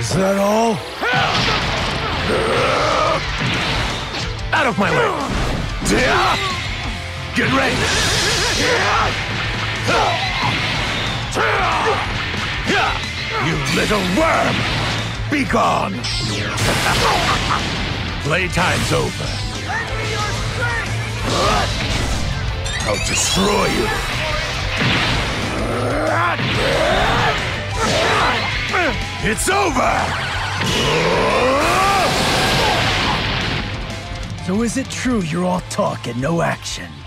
Is that all? Out of my way! Get ready! You little worm! Be gone! Playtime's over. I'll destroy you! It's over! So is it true you're all talk and no action?